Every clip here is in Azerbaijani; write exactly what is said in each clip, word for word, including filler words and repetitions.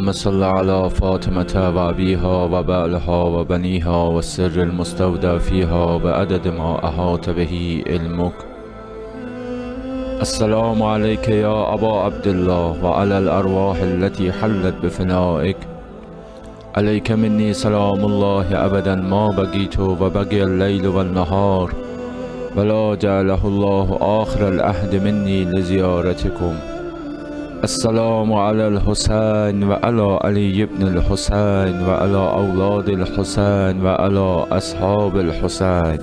اللهم صل على فاطمة و أبيها و بعلها و بنيها و السر المستودع فيها بعدد ما أحاط به علمك. السلام عليك يا أبا عبد الله وعلى الأرواح التي حلت بفنائك. عليك مني سلام الله أبدا ما بقيت وبقي الليل والنهار، ولا جعله الله آخر العهد مني لزيارتكم. السلام على الحسين وعلى علي بن الحسين وعلى أولاد الحسين وعلى أصحاب الحسين.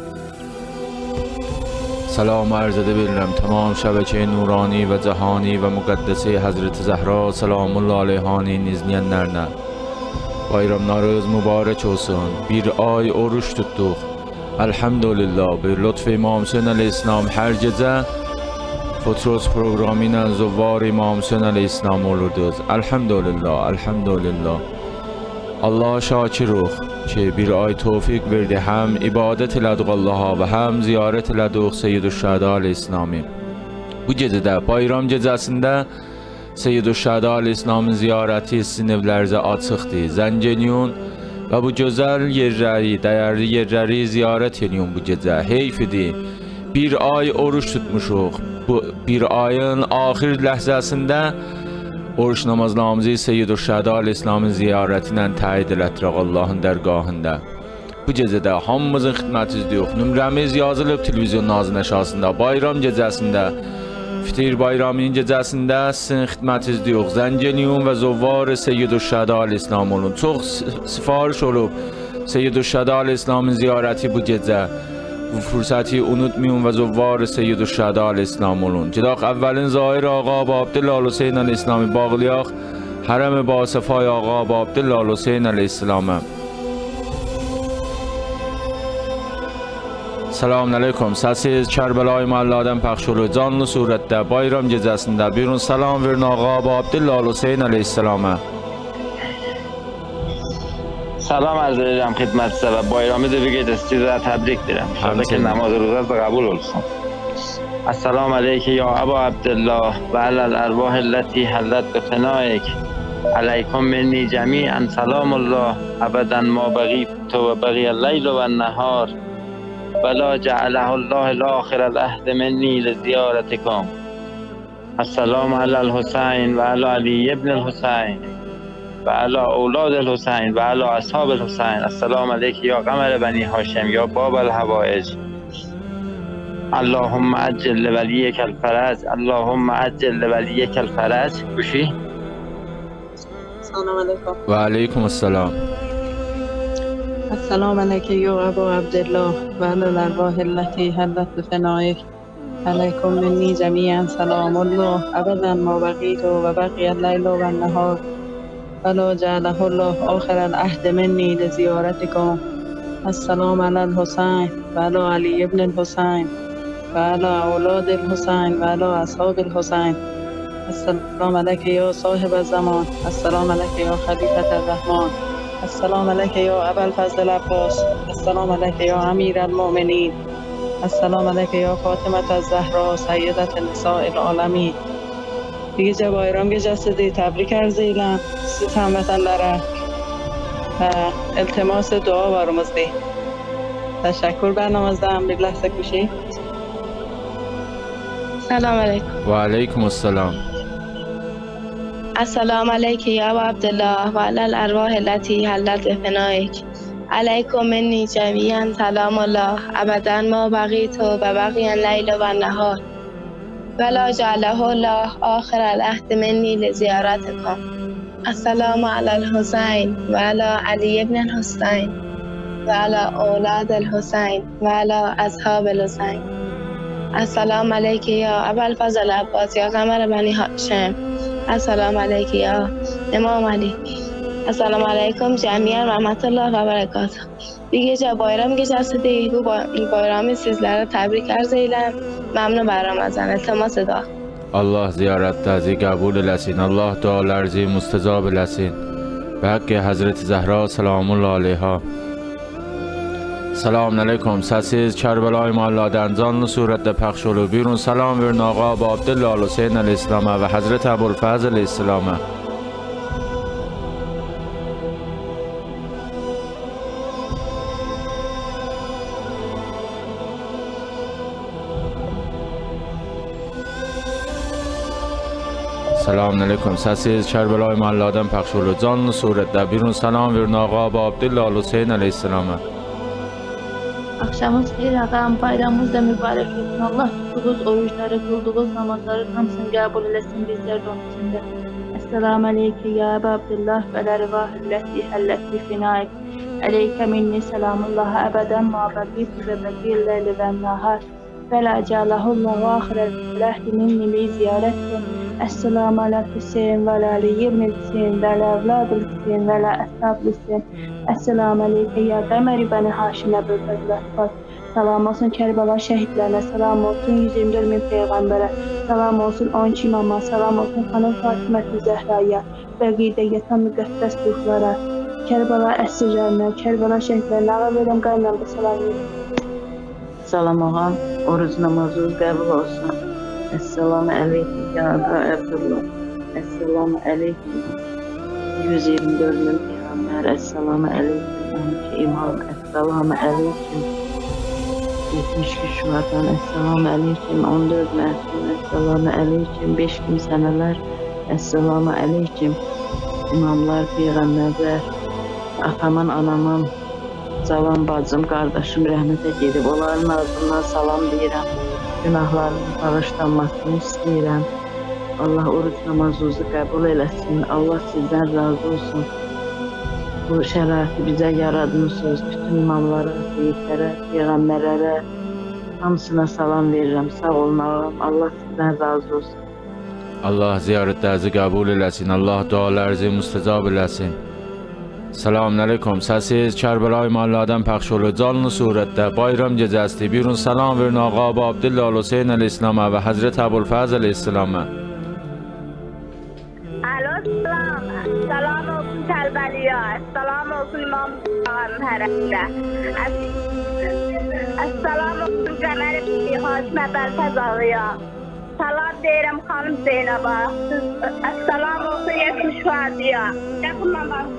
سلام عرض ببینم تمام شبکه نورانی و جهانی و مقدسه حضرت زهرا سلام الله علیهانی nizleyen nərnə. Bayramlarınız mübarək olsun. Bir ay oruç tutduq. Elhamdülillah. Bir lütf İmam Hüseyin Aleyhisselam hər gecə Futros proqramı ilə zuvvar İmam Hüseyin Aleyhisselam olurduz. Elhamdülillah. Elhamdülillah. Allah'a şakiruq ki bir ay tevfik verdi. Həm ibadət elədik Allah'a və həm ziyarət elədik Seyyid-ül-Şəhədə Aleyhisselamı. Bu gecədə, bayram gecəsində Seyyid-ül-Şəhədə Aleyhisselamın ziyarəti sizin evlərinizə açıqdır. Zəng eləyin və bu gözəl yerləri, dəyərli yerləri ziyarət eləyin bu gecə. Heyfidir. Bir ay oruç tutmuşuq. Bu bir ayın axir ləhzəsində oruç namazlarımızı Seyyid-ül-Şəhədə Aleyhisselamın ziyarəti ilə təid elətdirək Allahın dərgahında. Bu gecədə hamımızın xidmətizdir. Nömrəmiz yazılıb televizyon nazın aşağısında. Bayram gecəsində, Fitir bayramının gecəsində sizin xidmətizdir. Zəng eləyin və zuvvar Seyyid-ül-Şəhədə Aleyhisselam olun. Çox sifariş olub Seyyid-ül-Şəhədə Aleyhisselamın ziyarəti bu gecə. Bu fürsəti unutmayın və zuvvar Seyyid-ül-Şəhədə Aleyhisselam olun. Gedək əvvəlin Zahir ağa Əbu Abdullah Hüseyn Aleyhisselamı bağlayaq. Hərəm-i Basifay ağa Əbu Abdullah Hüseyn Aleyhisselamı. Selamun aleyküm. Səsiz Kərbəlayı Məhəllədən pəxş olur. Canlı surətdə bayram gecəsində buyurun salam verin ağa Əbu Abdullah Hüseyn Aleyhisselamı. سلام عرض edirəm xidmətinizə və bayramı da bir gecə sizə təbrik edirəm. İnşallah ki namaz ruzanız da qəbul olsun. Esselamu aleyke ya Əbu Abdullah və aləl ərvah əlləti həllət bi fənaik. Aleykum minni cəmiən salamullah əbədən ma bəqitu və bəqiyyəl leylu və nəhar və la cəaləhullah l-axirəl əhd minni liziyarətikum. Esselamu aləl Hüseyin və alə Ali ibn el-Hüseyin وعلى أولاد الحسين وعلى أصحاب الحسين. السلام عليك يا قمر بني هاشم يا باب الحوائج. اللهم عجل لوليك الفرج. اللهم عجل لوليك الفرج. بشي السلام عليكم. وعليكم السلام. السلام عليك يا أبو عبد الله وعلى الأرواح التي حلت بفنائك. عليكم مني جميعا سلام الله أبدا ما بقيت وبقي الليل والنهار ولا جعله الله آخر العهد مني لزيارتكم. السلام على الحسين وعلى علي بن الحسين وعلى أولاد الحسين وعلى أصحاب الحسين. السلام عليك يا صاحب الزمان. السلام عليك يا خليفة الرحمن. السلام عليك يا أبا الفضل العباس. السلام عليك يا أمير المؤمنين. السلام عليك يا فاطمة الزهراء سيدة النساء العالمين. Bir gecə bayram gecəsidir, təbrik arz edirəm siz həmvətənlərə və iltimas dua varımızdır. Təşəkkür bərnamazdan bir ləhzə kuşi. Salam aleykum. Və aleykumussalam. السلام عليك يا أبا عبد الله وعلى الأرواح التي حلت بفنائك. عليكم مني جميعا سلام الله أبدا ما بقيت وبقي الليل والنهار ولا جعله الله آخر العهد مني لزيارتكم. السلام على الحسين وعلى علي بن الحسين وعلى أولاد الحسين وعلى أصحاب الحسين. السلام عليك يا أبا الفضل العباس يا قمر بني هاشم. السلام عليك يا امام علی. السلام علیکم جمیعا رحمت الله و برکاته. Bir gecə bayram gecəsidir. Bu bayramı sizlərə təbrik arz edirəm. Məmnun bayramınızdan. İltimas edirəm. Allah ziyarətinizi qəbul eləsin. Allah dualarınızı müstəcab eləsin. Və haqqı Həzrət Zəhra salamullah aleyha. Selamun aleyküm. Səsiz Kərbəlayı Məhəllədən canlı surətdə pəxş olur. Buyurun salam verin ağa Əbu Abdullah Hüseyn Aleyhisselamə və Həzrət Əbulfəzl Aleyhisselamə. Selamun Aleyküm. Səsiz Kərbəlayi Mahalladan pəxş olur. Canlı surətdə birun salam verin ağa Abu Abdillah Hüseyn əleyhissalama. Akşamınız xeyir ağam, bayramımız da mübarək olsun. Allah tutduğunuz oruçları, kıldığınız namazları hamısını qəbul eləsin bizlər də onun içində. Esselamu aleyke ya Abu Abdillah və lərvahilləti həlləti finaik. Aleykə minni selamullah əbədən mabədib və bəkil ləyli və nəhər. Fələ cələhullahu axirət minni li ziyarətun. Esselamu alə Hüseyin və ləli yirmi Hüseyin və lə evladil Hüseyin və lə əsnab Hüseyin. Esselamu aleyke ya qəməri bəni haşinə bölbədlət. Salam olsun Kərbəla şəhidlərinə, salam olsun yüz iyirmi dörd min peyğəmbərə, salam olsun on iki imama, salam olsun xanım Fatimə Zəhraya, bəqidə yatan müqəddəs ruhlara, Kərbəla əsirlərinə, Kərbəla şəhidlərinə, ağa verirəm qaynamda salam verin. Salam ağam, oruc namazınız qəbul olsun. Esselamu aleyküm ya Abu Abdillah. Esselamu aleyküm yüz iyirmi dörd min peyğəmbər. Esselamu aleyküm on iki imam. Esselamu aleyküm yetmiş üç vatan. Esselamu aleyküm on dörd məsum. Esselamu aleyküm beş kimsənələr. Esselamu aleyküm imamlar, peyğəmbərlər, atamın, anamın, cavan bacım, qardaşım rəhmətə gedib. Onların ağzından salam deyirəm. Günahlarının bağışlanmasını istəyirəm. Allah oruç namazınızı qəbul eləsin. Allah sizdən razı olsun. Bu şəraiti bizə yaradmışsınız. Bütün imamlara, seyidlərə, peyğəmbərlərə hamısına salam verirəm. Sağ olun ağam. Allah sizdən razı olsun. Allah ziyarətlərinizi qəbul eləsin. Allah dualarınızı müstəcab eləsin. Selamun Aleyküm. Səsiz Kərbəlayi Mahalladan pəxş olur. Canlı surətdə bayram gecəsidir. Birun salam verin ağa Abu Abdillah Hüseyn əleyhissalama və Həzrət Əbulfəz əleyhissalama. Alo, salam. Salam olsun Kərbəliyə. Salam olsun İmam ağanın hərəsində. Salam olsun Qəməri Haşimə Bəlfəz ağaya. Salam deyirəm xanım Zeynəbə. Salam olsun yetmiş vadiyə. Nə bundan baxın?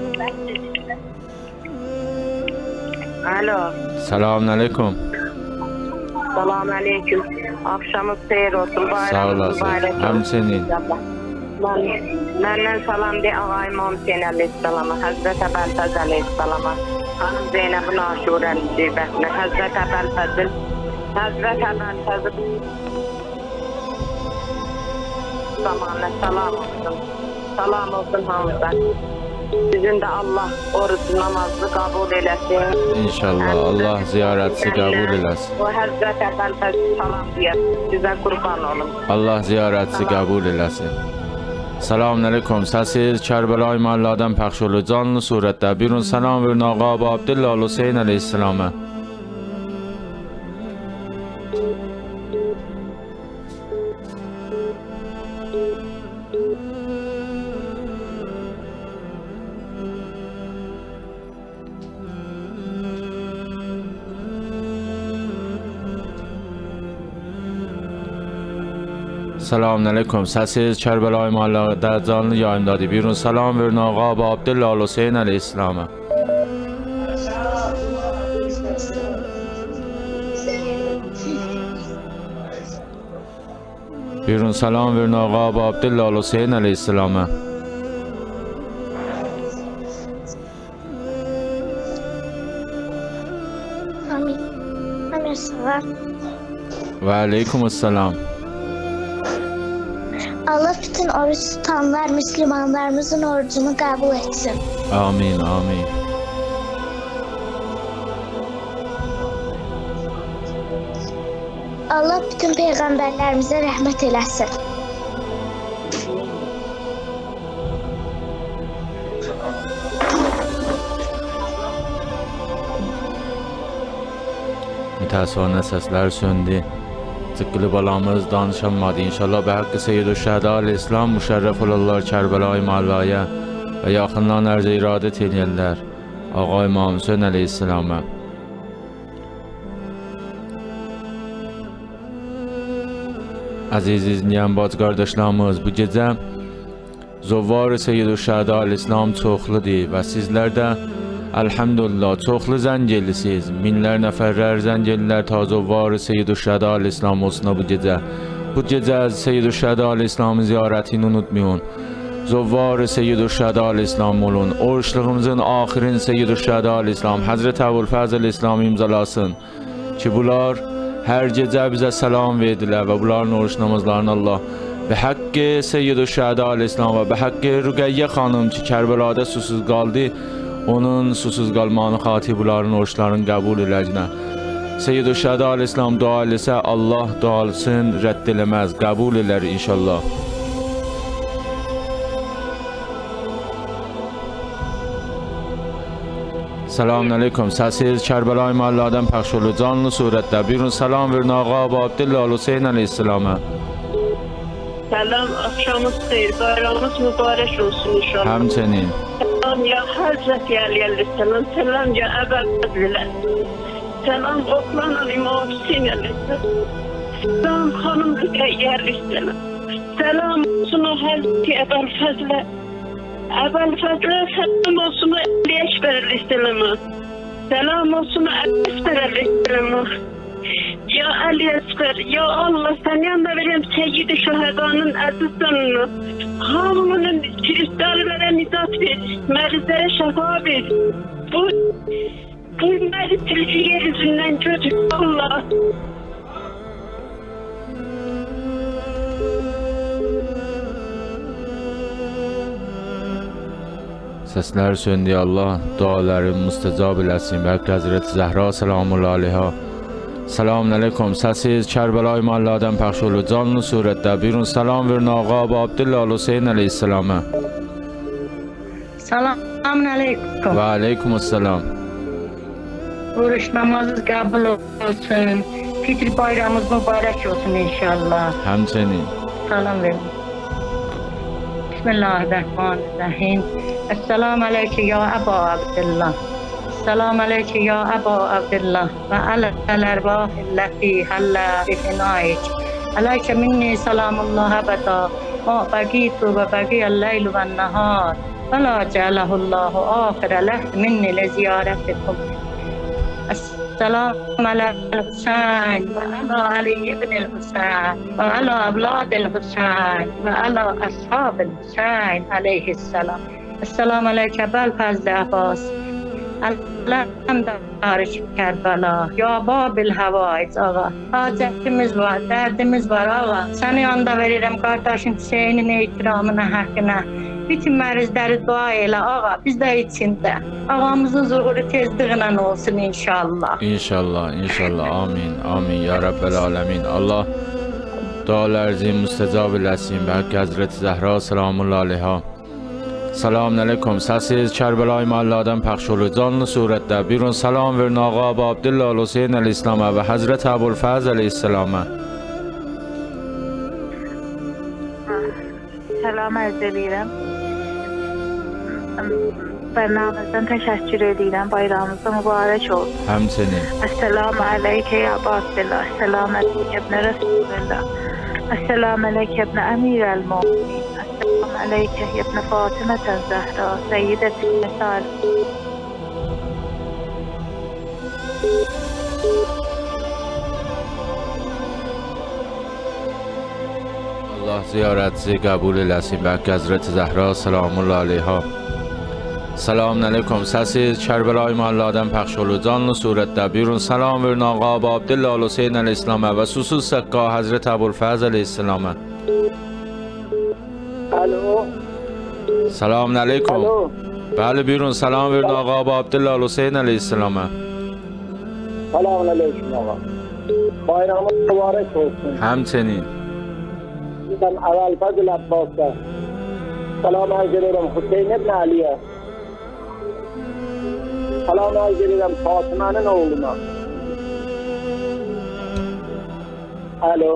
Alo. Selamun Aleyküm. Selamun Aleyküm. Akşamınız xeyir olsun. Sağ olasın. Həmçinin. Məndən salam de ağa İmam Hüseyn əleyhissalama, Həzrət Əbəlfəz əleyhissalama, xanım Zeynəbin Aşurəli cibətlə, Həzrət Əbəlfəzil, Həzrət Əbəlfəzil zamanına salam olsun. Salam olsun hamıza. Sizin də Allah orucu namazını qəbul eləsin. İnşallah Allah ziyarətinizi qəbul eləsin. O Həzrət Əbəlfəzil salam deyər. Sizə qurban olun. Allah ziyarətinizi qəbul eləsin. Selamun Aleyküm. Səsiz Kərbəlayi Mahalladan pəxş olur. Canlı surətdə birun salam verin ağa Abu Abdillah Hüseyn əleyhissalama. Selamun Aleyküm. Səsiz Kərbəlayi Mahalladə canlı yayımdadır. Birun salam verin ağa Abu Abdillah Hüseyn əleyhissalama. Birun salam verin ağa Abu Abdillah Hüseyn əleyhissalama. Amin. Amin salam. Və aleykümüssalam. Allah bütün oruç tutanlar, Müslümanlarımızın orucunu qəbul etsin. Amin, amin. Allah bütün peyğəmbərlərimizə rəhmət eləsin. Mütəəssirانə səslər söndü. Tıqqılı balamız danışamadı. İnşallah be haqqı Seyyid-ü Şəhədə Əl-İslam müşərrəf olarlar Kərbəlayi Mahallaya və yaxınlarına ərz iradət edərlər ağa İmam Hüseyn əleyhissalama. Əziz izləyən bac qardaşlarımız, bu gecə Zovvar Seyyid-ü Şəhədə Əl-İslam çoxludur və sizlər də Elhamdülillah çoxlu zəng elisiniz. Minlər nəfərlər zəng elilər ta Zovvar Seyyid-ü Şəhədə Əl-İslam olsun bu gecə. Bu gecə Seyyid-ü Şəhədə Əl-İslamın ziyarətini unutmayın. Zovvar Seyyid-ü Şəhədə Əl-İslam olun. Oruçluğumuzun axirin Seyyid-ü Şəhədə Əl-İslam Həzrət Əbulfəzl İslam imzalasın ki, bunlar hər gecə bizə salam verdilər və bunların oruç namazlarını Allah به حق سید الشهدا الاسلام و به حق رقیه xanım ki Kərbəlada susuz qaldı, onun susuz qalmağını xatir bunların oruçlarını qəbul eləcənə. Seyyid الشهدا الاسلام dua eləsə Allah duasını rədd eləməz, qəbul elər inşallah. Selamun aleyküm. Səsiz Kərbəlayı Mahalladan pəxş olur canlı surətdə. Buyurun salam verin ağa Abu Abdullah Hüseyn əleyhissalama. Selam, akşamınız xeyir, bayramınız mübarək olsun inşallah. Həmçinin. Selam ya Hazreti Ali Aleyhisselam, selam ya Ebu Fazile. Selam Oklan'ın İmam Hüseyin Aleyhisselam. Selam Hanım Rüqeyye Aleyhisselam. Selam olsun o Hazreti Ebu Fazile. Ebu Fazile selam olsun o Ali Ekber Aleyhisselam'a. Selam olsun o Ali Ekber Aleyhisselam'a. Ya Ali Ekber, ya Allah sen yanında vereyim Seyyid-i Şəhədanın əziz canını. Hamının kristallara nidat ver, mərizlərə şəfa ver. Bu, bu məriz tilki yeryüzündən götür Allah. Səslər söndü Allah, duaları müstəcab eləsin. Bəlkə Həzrət Zəhra salamullah aleyha. Selamun aleyküm. Səsiz Kərbəlayı Mahalladan pəxş olur canlı surətdə. Buyurun salam verin ağa Abu Abdullah Hüseyn əleyhissalama. Selamun aleyküm. Və aleykümselam. Oruç namazınız qəbul olsun. Fitr bayramımız mübarək olsun inşallah. Həmçinin. Salam verin. Bismillahirrahmanirrahim. Esselamu aleyküm ya Abu Abdullah. السلام عليك يا أبا عبد الله وعلى الأرواح التي حلت بفنائك عليك مني سلام الله أبدا ما بقيت وبقي الليل والنهار ولا جعله الله آخر لحظة مني لزيارتكم. السلام على الحسين وعلى علي بن الحسين وعلى أولاد الحسين وعلى أصحاب الحسين عليه السلام. السلام عليك أبا الفضل عباس Allah'ım da tarih Kerbela. Ya Babil Havaiz ağa. Hacetimiz var, derdimiz var ağa. Seni yanında veririm kardeşin Hüseyin'in ikramına, hakkına. Bütün mərizləri dua elə ağa, biz də içində. Ağamızın zuhuru tezliğindən olsun inşallah. İnşallah, inşallah. Amin, amin. Ya Rabbel Alemin. Allah dualarınızı müstəcab eləsin. Bəlkə Həzrət Zəhra salamullah aleyha. Selamun aleyküm. Səsiz Kərbəlayı Mahalladan pəxş olur canlı surətdə. Buyurun salam verin ağa Abu Abdullah Hüseyn əleyhissalama və Həzrət Əbulfəzl əleyhissalama. Salam arz edirəm. Bərnamızdan təşəkkür edirəm. Bayramınızda mübarək olsun. Həmçinin. Esselamu aleykə ya Abu Abdullah. Esselamu aleykə ibn Resulullah. Esselamu aleykə ibn Əmir el-Mu'minin. Esselamu aleykə ibn Fatimə el-Zəhra. Seyyidəti Nesal. Allah ziyarətinizi qəbul eləsin. Bəlkə Həzrət Zəhra salamullah aleyha. Selamun aleyküm. Səsiz Kərbəlayı Mahalladan pəxş olur canlı surətdə. Buyurun salam verin ağa Abu Abdullah Hüseyn əleyhissalama və susuz səqqa Həzrət Əbulfəzl əleyhissalama. Alo. Selamun aleyküm. Alo. Bəli buyurun salam verin ağa Abu Abdullah Hüseyn əleyhissalama. Selamun aleyküm ağa. Bayramınız mübarək olsun. Həmçinin. Ben Əvəl Fəzl Abbas'a. Salam arz edirəm Hüseyin ibn Aliyə. Salam arz edirəm Fatimənin oğluna. Alo.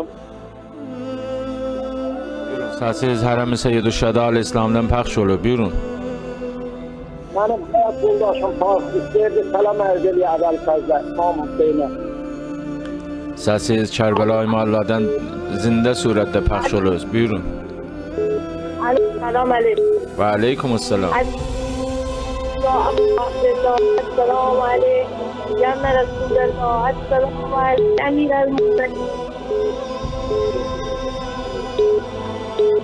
Səsiz hərəm-i Seyyid-i Şəhədə Əl-İslamdan pəxş olur. Buyurun. Mənim həyat yoldaşım Fasiq istəyirdi. Salam arz edirəm Əvəl Fəzlə İmam Hüseynə. Səsiz Kərbəlayı Mahalladan zində surətdə pəxş olur. Buyurun. Salam aleyküm. Və aleykümselam. Esselamu aleyküm. Cənnə Resulullah. Esselamu aleyküm. Əmir el-Mu'minin.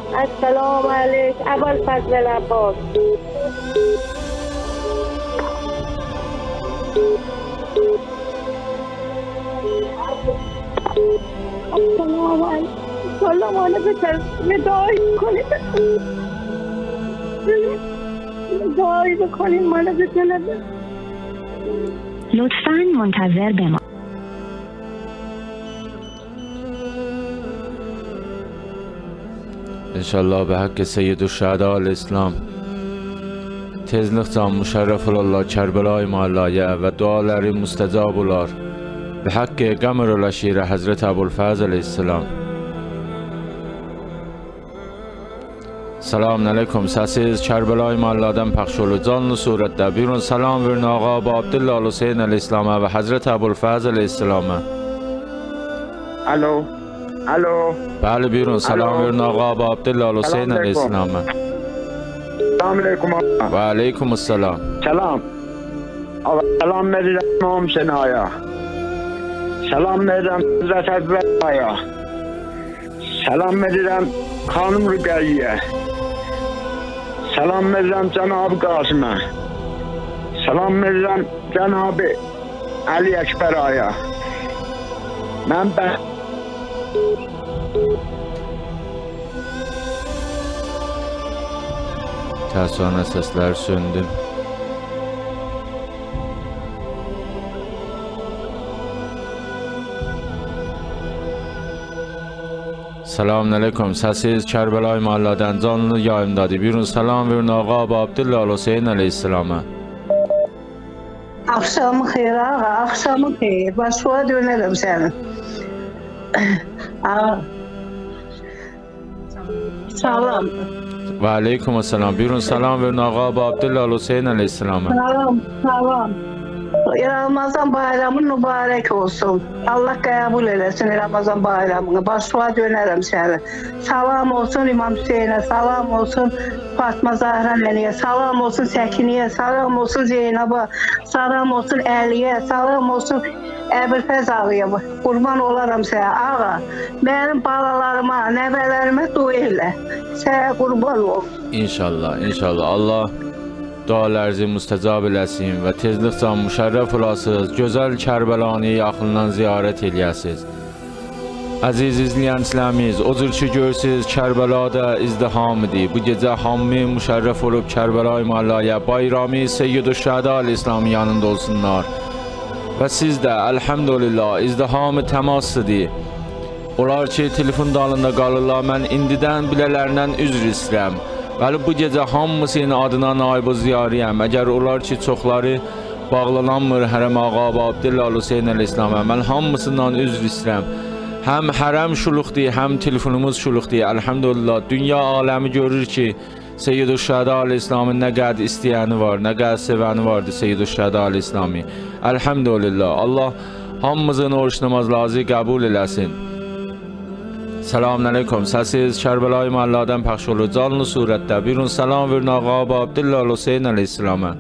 السلام عليك أبا الفضل العباس. السلام عليك. والله ما أنا بتر نداعي بکنید نداعی بکنید ما أنا بتر لطفاً منتظر بمانید. انشالله به حق سید الشهداء الاسلام tezlikcan müşərrəf olarlar Kərbəlayi Məhəlləyə və duaları müstəcab olar. Bi haqqı qəmr ola şirə Həzrət Əbulfəz əleyhissalam. Selamun aleyküm. Səsiz Kərbəlayi Məhəllədən pəxş olur canlı surətdə. Buyurun salam verin ağa Abu Abdullah Hüseyn əleyhissalama və Həzrət Əbulfəz əleyhissalama. Alo. Alo. Bəli, buyurun salam verin ağa Abu Abdullah Hüseyn əleyhissalama. Selamun aleyküm ağa. Və aleyküm assalam. Selam. Selam verirəm İmam Hüseynaya. Selam verirəm Həzrət Əbulfəzaya. Selam verirəm Xanım Rüqəyyə. Selam verirəm Cənab-ı Qasımə. Selam verirəm Cənab-ı Ali Əkbəraya. Mən bə Təəssüfənə səslər söndü. Selamun aleyküm. Səsiz Kərbəlayi Məhəllədən canlı yayımdadır. Buyurun salam verin ağa Abu Abdullah Hüseyn əleyhissalama. Axşamı xeyir ağa, axşamı xeyir. Başıva dönərəm sənin. Ağa. Salam. Və aleyküm assalam. Buyurun salam verin ağa Abu Abdullah Hüseyn əleyhissalama. Salam, salam. Ramazan bayramın mübarək olsun. Allah qəbul eləsin Ramazan bayramını. Başıva dönərəm səni. Salam olsun İmam Hüseynə, salam olsun Fatma Zahra nənəyə, salam olsun Səkinəyə, salam olsun Zeynəbə, salam olsun Əliyə, salam olsun Əbulfəz ağaya. Qurban olaram sənə ağa. Mənim balalarıma, nəvələrimə dua elə. Sənə qurban ol. İnşallah, inşallah. Allah dualarınızı müstəcab eləsin və tezlikcan müşərrəf olasınız. Gözəl Kərbəlanı yaxından ziyarət eləyəsiniz. Əziz izləyənlərimiz, o cür ki görürsünüz Kərbəlada izdihamıdır. Bu gecə hamı müşərrəf olub Kərbəlayi Məhəlləyə, bayramı Seyyid-ü-Şəhədə əleyhissalamın yanında olsunlar. Və siz də əlhəmdülillah izdihamı təmasıdır. Onlar ki telefon dalında qalırlar, mən indidən bilələrindən üzr istəyirəm. Bəli, bu gecə hamısının adına naib o ziyariyəm. Əgər onlar ki çoxları bağlananmır hərəm ağa Abu Abdullah Hüseyn əleyhissalama, mən hamısından üzr istəyirəm. Həm hərəm şuluqdur, həm telefonumuz şuluqdur. Əlhəmdülillah, dünya aləmi görür ki Seyyid-ü-Şəhədə əleyhissalamın nə qədər istəyəni var, nə qədər sevəni vardı Seyyid-ü-Şəhədə əleyhissalamı. Əlhəmdülillah, Allah hamımızın oruç namazlarını qəbul eləsin. Selamun aleyküm. Səsiz Kərbəlayi Məhəllədən pəxş olur canlı surətdə. Buyurun salam verin ağa Abu Abdullah Hüseyn əleyhissalama.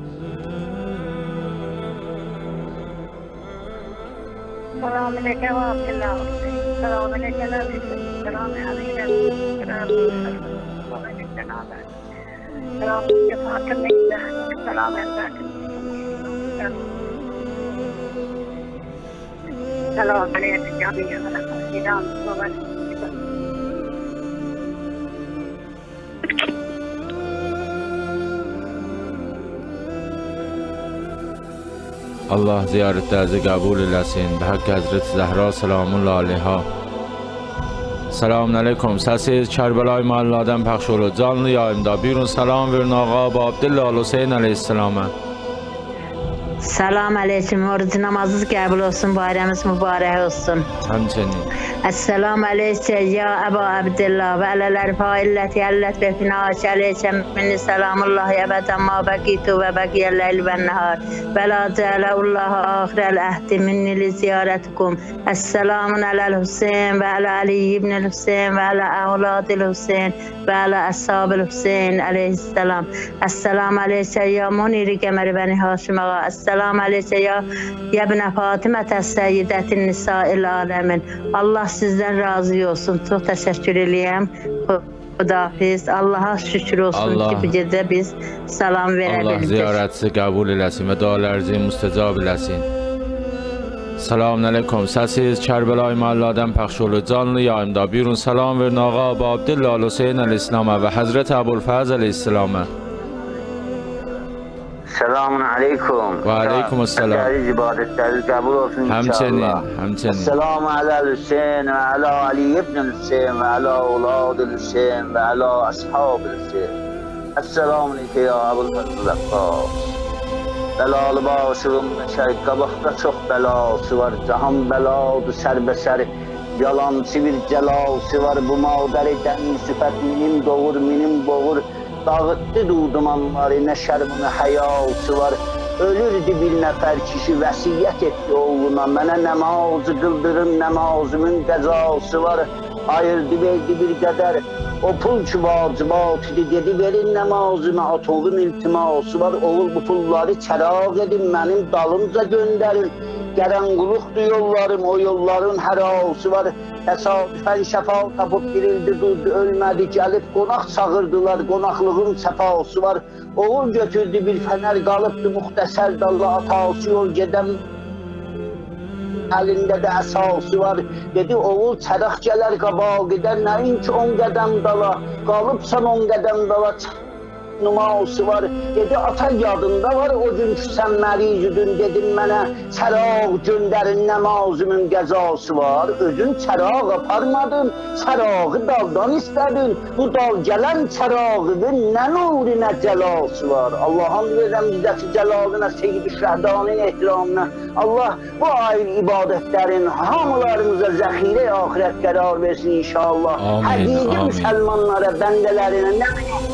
Selamun aleyküm Abdullah. Selamun aleyküm Abdullah. Selamun aleyküm. Selamun aleyküm. Selamun aleyküm. Selamun aleyküm. Selamun aleyküm. Allah ziyarətlərinizi qəbul eləsin. Bə haqq Həzrət Zəhra salamullah aleyha. Selamun aleyküm. Səsiz Kərbəlayi Məhəllədən pəxş olur canlı yayımda. Buyurun salam verin ağa Abu Abdullah Hüseyn əleyhissalama. Salam aleyküm. Oruc namazınız qəbul olsun, bayramınız mübarək olsun. Həmçinin. Esselamu aleykə ya Əbu Abdillah və ələlər failləti əllət və finəş aleykə minni selamullah əbədən ma bəqitu və bəqiyyəlləl və nəhar və la cələullaha axirəl əhdi minni li ziyarətikum. Esselamun ələl Hüseyin və ələ Ali ibn Hüseyin və ələ əvladil Hüseyin və ələ əshabil Hüseyin əleyhisselam. Esselamu aleykə ya muniri qəməri bəni Haşim ağa. Esselamu aleykə ya yəbnə Fatimətə səyyidətin nisa'il aləmin. Allah sizdən razı olsun. Çox təşəkkür eləyəm. Xudafiz. Allah'a şükür olsun Allah. ki bu gecə biz salam verə Allah bildik. ziyarətinizi qəbul eləsin və dualarınızı müstəcab eləsin. Selamun aleyküm. Səsiz Kərbəlayi Məlladən pəxş olur. Canlı yayımda. Buyurun salam verin Ağa Əbu Abdillah Hüseyn əleyhissalamə və Həzrət Əbulfəz əleyhissalamə. Selamun aleyküm. Və aleyküm əssalam. Əziz ibadətləriniz qəbul olsun inşallah. Həmçinin, həmçinin. Selamun aləl Hüseyn və alə Ali ibn Hüseyn və alə oğladı Hüseyn və alə ashab-ı Hüseyn. Esselamun aleyküm ya Əbulfəz Əbbas. Bəlalı başığım şərik qabaqda çox bəlası var. Cahan bəladı sərbəsəri. Yalancı bir cəlası var. Bu madəri dənli süfət minim doğur, minim boğur. Dağıtdı dudumanları, nə şərmini həyası var. Ölürdü bir nəfər kişi, vəsiyyət etdi oğluna. Mənə namazı qıldırın, namazımın qəzası var. Ayırdı, verdi bir qədər. O pul ki vacibat idi, dedi verin namazımı, atovun iltiması var. Oğul bu pulları çəraq edin, mənim dalımca göndərin. Qərənquluqdur yollarım, o yolların hərası var. Təsadüfən şəfa tapıb dirildi, durdu, ölmədi, gəlib qonaq çağırdılar, qonaqlığın səfası var. Oğul götürdü bir fənər, qalıbdı müxtəsər dalla, atası yol gedən əlində də əsası var. Dedi oğul çəraq gələr qabağa gedər, nəyin ki on qədəm dala, qalıbsan on qədəm dala, numarası var. Dedi ata yadında var o gün ki sən məricüdün, dedim mənə çəraq göndərin, namazımın qəzası var. Özün çəraq aparmadın, çərağı daldan istədin. Bu dal gələn çərağının nə nuri nə cəlası var. Allah'ın verəm bizdəki cəlalına, Seyyid-i Şəhdanın ehtiramına. Allah bu ayın ibadətlərin hamılarımıza zəxirə ahirət qərar versin inşallah. Həqiqi müsəlmanlara, bəndələrinə nə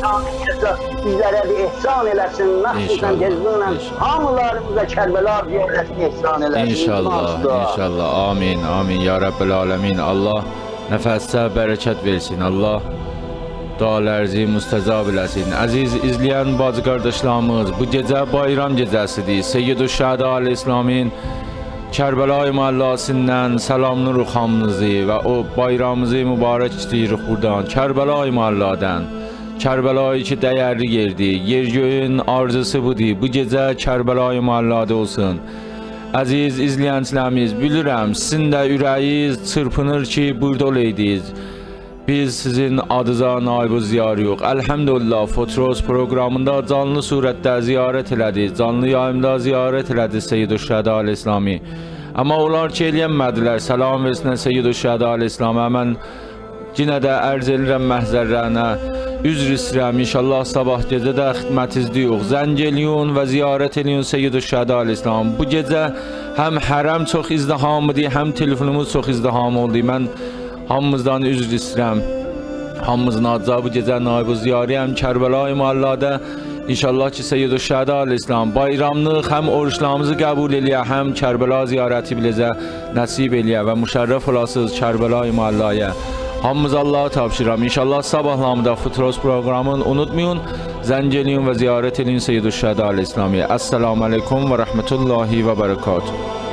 bizlərə bir ehsan eləsin, məxsusən cəzbunən hamılarımıza Kərbəla ziyarətini ehsan eləsin. İnşallah, inşallah. Amin, amin. Ya Rabbil Alemin. Allah nəfəsə bərəkət versin. Allah dualarınızı müstəcab eləsin. Əziz izləyən bacı qardaşlarımız, bu gecə bayram gecəsidir. Seyyid-i Şəhada Əl-İslamin Kərbəlayi Məllasından salamlı ruhamınızı və o bayramımızı mübarək istəyirik buradan. Kərbəlayi Məlladən. Kərbəlayı ki dəyərli yerdir. Yer-göyün arzusu budur. Bu gecə Kərbəlayi Məlladə olsun. Əziz izləyənçilərimiz, bilirəm sizin də ürəyiniz çırpınır ki, burada olaydınız. Biz sizin adınıza naib ziyarı yox. Elhamdülillah Fotros proqramında canlı surətdə ziyarət elədik. Canlı yayımda ziyarət elədik Seyyid-i Şəhada Əl-İslami. Amma onlar ki eləyənmədilər. Salam versinlər Seyyid-i Şəhada Əl-İslami. Mən yenə də ərz edirəm məhzərlərinə. Üzr istəyirəm. İnşallah sabah gecə də xidmətinizdə yox. Zəng eləyin və ziyarət eləyin Seyyid-i Şəhada Əl-İslam. Bu gecə həm hərəm çox izdihamıdır, həm telefonumuz çox izdiham oldu. Mən hamımızdan üzr istəyirəm. Hamımızın adına bu gecə naib ziyarıyəm Kərbəlayi Məlladə. İnşallah ki Seyyid-i Şəhada Əl-İslam bayramlıq həm oruçlarımızı qəbul eləyə, həm Kərbəla ziyarəti biləcə nəsib eləyə və müşərrəf olasınız Kərbəlayi Məllaya. Hamımız Allah'a tapşıram. İnşallah sabahlamda Futros programını unutmayın. Zəng eləyin və ziyarət eləyin Seyyid-i Şəhada Əl-İslami. Esselamu aleyküm və rəhmətullahi və bərəkatuhu.